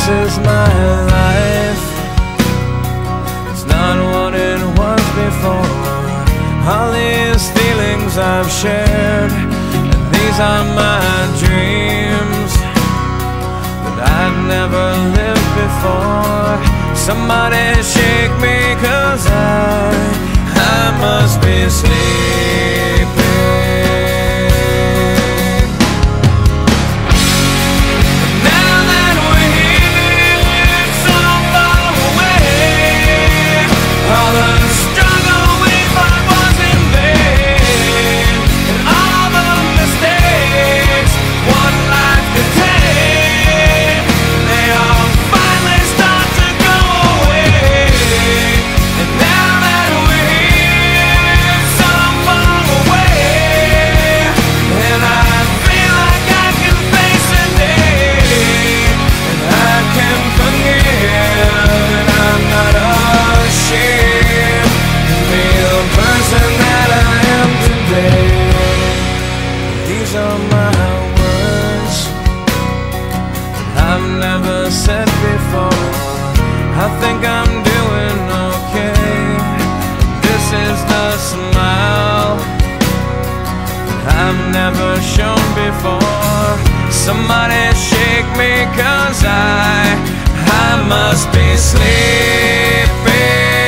is my life. It's not what it was before. All these feelings I've shared, and these are my dreams that I've never lived before. Somebody shake me, 'cause I must be sleeping. These are my words I've never said before. I think I'm doing okay. This is the smile I've never shown before. Somebody shake me, 'cause I must be sleeping.